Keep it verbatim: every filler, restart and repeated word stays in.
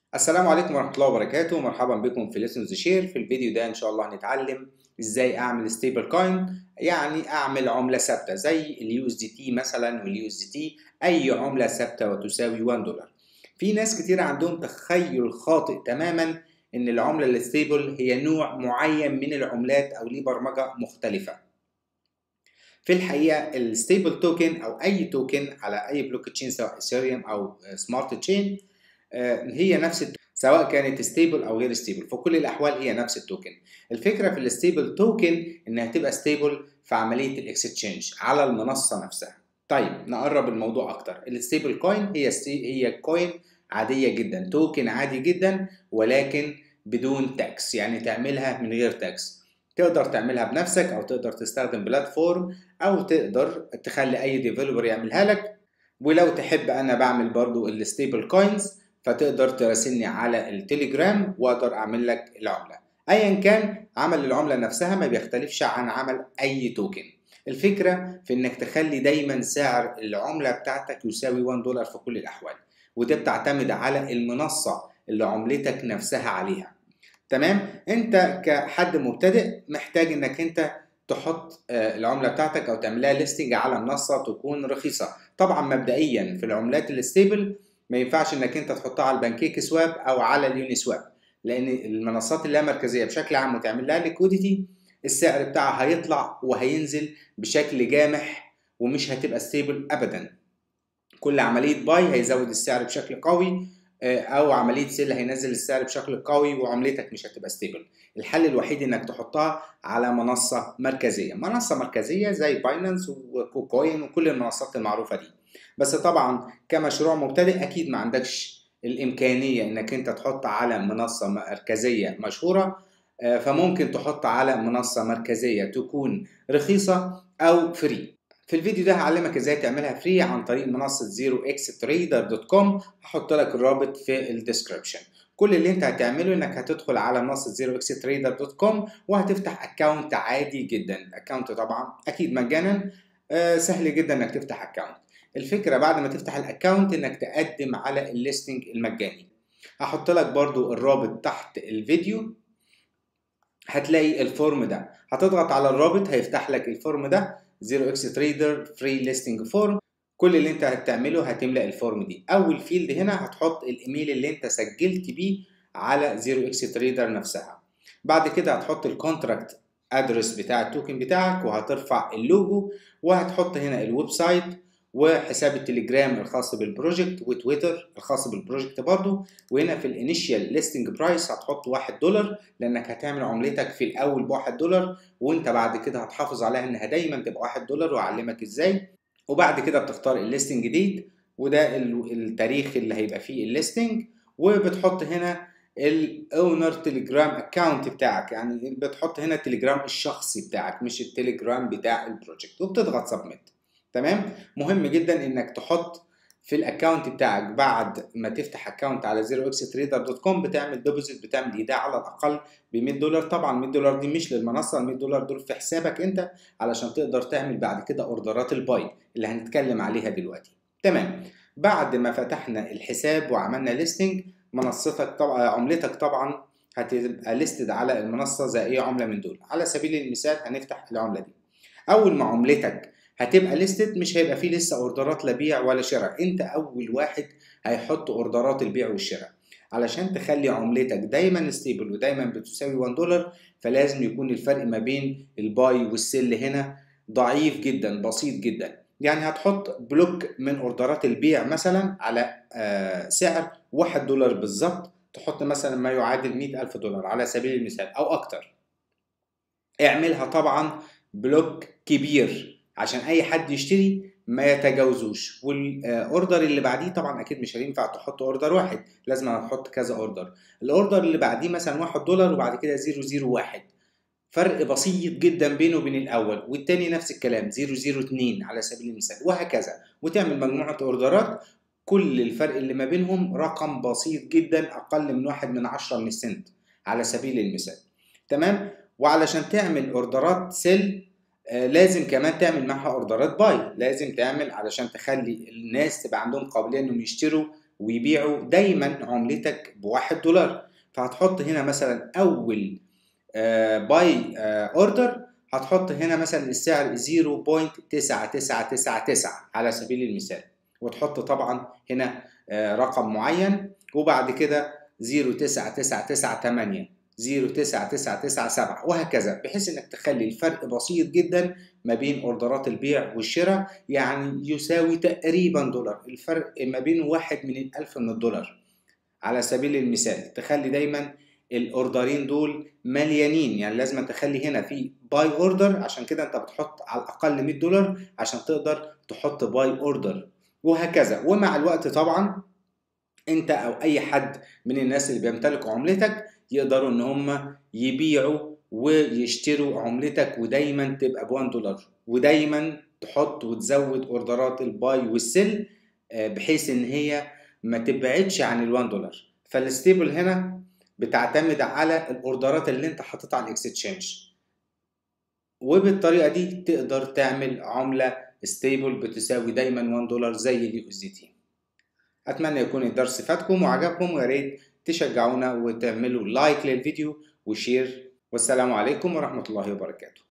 السلام عليكم ورحمة الله وبركاته. مرحبا بكم في ليسنز شير. في الفيديو ده إن شاء الله هنتعلم إزاي أعمل ستيبل كوين، يعني أعمل عملة ثابتة زي اليو اس دي تي مثلا واليو اس دي تي، أي عملة ثابتة وتساوي واحد دولار. في ناس كتير عندهم تخيل خاطئ تماما إن العملة الستيبل هي نوع معين من العملات أو ليه برمجة مختلفة. في الحقيقة الستيبل توكن أو أي توكن على أي بلوك تشين سواء اثيريوم أو سمارت تشين هي نفس التوكن، سواء كانت ستيبل او غير ستيبل، في كل الاحوال هي نفس التوكن. الفكره في الستيبل توكن انها تبقى ستيبل في عمليه الاكستشينج على المنصه نفسها. طيب نقرب الموضوع اكتر. الستيبل كوين هي هي كوين عاديه جدا، توكن عادي جدا، ولكن بدون تاكس، يعني تعملها من غير تاكس. تقدر تعملها بنفسك او تقدر تستخدم بلاتفورم او تقدر تخلي اي ديفلوبر يعملها لك. ولو تحب انا بعمل برضو الستيبل كوينز فتقدر تراسلني على التليجرام واقدر اعمل لك العملة. ايا كان عمل العملة نفسها ما بيختلفش عن عمل اي توكن. الفكرة في انك تخلي دايما سعر العملة بتاعتك يساوي واحد دولار في كل الاحوال، وده بتعتمد على المنصة اللي عملتك نفسها عليها. تمام؟ انت كحد مبتدئ محتاج انك انت تحط العملة بتاعتك او تعملها ليستنج على منصة تكون رخيصة. طبعا مبدئيا في العملات الستيبل ما ينفعش انك انت تحطها على البانكيك سواب او على اليوني سواب، لان المنصات اللامركزيه بشكل عام وتعمل لها ليكويديتي السعر بتاعها هيطلع وهينزل بشكل جامح ومش هتبقى ستيبل ابدا. كل عمليه باي هيزود السعر بشكل قوي، او عمليه سيل هينزل السعر بشكل قوي وعملتك مش هتبقى ستيبل. الحل الوحيد انك تحطها على منصه مركزيه، منصه مركزيه زي باينانس وكوكوين وكل المنصات المعروفه دي. بس طبعا كمشروع مبتدئ اكيد ما عندكش الامكانيه انك انت تحط على منصه مركزيه مشهوره، فممكن تحط على منصه مركزيه تكون رخيصه او فري. في الفيديو ده هعلمك ازاي تعملها فري عن طريق منصة زيرو اكس تريدر دوت كوم. هحط لك الرابط في الديسكربشن. كل اللي انت هتعمله انك هتدخل على منصة زيرو اكس تريدر دوت كوم وهتفتح اكونت عادي جدا. اكونت طبعا اكيد مجانا، آه سهل جدا انك تفتح اكونت. الفكرة بعد ما تفتح الاكونت انك تقدم على الليستنج المجاني. هحط لك برضو الرابط تحت الفيديو، هتلاقي الفورم ده، هتضغط على الرابط هيفتح لك الفورم ده زيرو اكس تريدر فري ليستنج فورم. كل اللي انت هتعمله هتملأ الفورم دي. اول فيلد هنا هتحط الايميل اللي انت سجلت بيه على زيرو اكس تريدر نفسها. بعد كده هتحط الكونتراكت ادرس بتاع التوكن بتاعك وهترفع اللوجو، وهتحط هنا الويب سايت وحساب التليجرام الخاص بالبروجكت وتويتر الخاص بالبروجكت برضو. وهنا في الانيشال ليستنج برايس هتحط واحد دولار، لانك هتعمل عملتك في الاول بواحد دولار، وانت بعد كده هتحافظ عليها انها دايما تبقى واحد دولار وهعلمك ازاي. وبعد كده بتختار الليستنج ديت، وده التاريخ اللي هيبقى فيه الليستنج، وبتحط هنا الاونر تليجرام اكونت بتاعك، يعني بتحط هنا التليجرام الشخصي بتاعك مش التليجرام بتاع البروجكت، وبتضغط سبميت. تمام؟ مهم جدا انك تحط في الاكونت بتاعك بعد ما تفتح اكونت على زيرو اكس تريدر دوت كوم بتعمل ديبوزيت، بتعمل ايداع على الاقل ب مية دولار. طبعا مية دولار دي مش للمنصه، ال مية دولار دول في حسابك انت علشان تقدر تعمل بعد كده اوردرات الباي اللي هنتكلم عليها دلوقتي. تمام؟ بعد ما فتحنا الحساب وعملنا ليستنج، منصتك طبعا عملتك طبعا هتبقى ليستد على المنصه زي اي عمله من دول. على سبيل المثال هنفتح العمله دي. اول ما عملتك هتبقى ليستد مش هيبقى فيه لسه اوردرات لا بيع ولا شراء، انت اول واحد هيحط اوردرات البيع والشراء. علشان تخلي عملتك دايما ستيبل ودايما بتساوي واحد دولار، فلازم يكون الفرق ما بين الباي والسيل هنا ضعيف جدا بسيط جدا. يعني هتحط بلوك من اوردرات البيع مثلا على آه سعر واحد دولار بالظبط، تحط مثلا ما يعادل مئة ألف دولار على سبيل المثال او اكتر. اعملها طبعا بلوك كبير عشان اي حد يشتري ما يتجاوزوش، والاوردر اللي بعديه طبعا اكيد مش هينفع تحط اوردر واحد، لازم هتحط كذا اوردر. الاوردر اللي بعديه مثلا واحد دولار وبعد كده صفر صفر واحد، فرق بسيط جدا بينه وبين الاول، والتاني نفس الكلام صفر صفر اتنين على سبيل المثال، وهكذا. وتعمل مجموعة اوردرات كل الفرق اللي ما بينهم رقم بسيط جدا اقل من واحد من عشرة من السنت على سبيل المثال. تمام؟ وعلشان تعمل اوردرات سيل آه لازم كمان تعمل معها اوردرات باي، لازم تعمل علشان تخلي الناس تبقى عندهم قابليه انهم يشتروا ويبيعوا دايما عملتك بواحد دولار. فهتحط هنا مثلا اول باي اوردر، هتحط هنا مثلا السعر صفر فاصلة تسعة تسعة تسعة تسعة على سبيل المثال، وتحط طبعا هنا آه رقم معين، وبعد كده صفر فاصلة تسعة تسعة تسعة تمانية، صفر فاصلة تسعة تسعة تسعة سبعة، وهكذا، بحيث انك تخلي الفرق بسيط جدا ما بين اوردرات البيع والشراء، يعني يساوي تقريبا دولار. الفرق ما بين واحد من الألف من الدولار على سبيل المثال. تخلي دايما الاوردرين دول مليانين، يعني لازم تخلي هنا في باي اوردر، عشان كده انت بتحط على الاقل مية دولار عشان تقدر تحط باي اوردر، وهكذا. ومع الوقت طبعا انت او اي حد من الناس اللي بيمتلكوا عملتك يقدروا ان هم يبيعوا ويشتروا عملتك، ودايما تبقى بوان دولار، ودايما تحط وتزود اوردرات الباي والسيل بحيث ان هي ما تبعدش عن الوان دولار. فالستيبل هنا بتعتمد على الاوردرات اللي انت حاططها على الاكستشينج، وبالطريقه دي تقدر تعمل عمله ستيبل بتساوي دايما واحد دولار زي اليو اس دي تي. اتمنى يكون الدرس فاتكم وعجبكم، ويا ريت تشجعونا وتعملوا لايك للفيديو وشير، والسلام عليكم ورحمه الله وبركاته.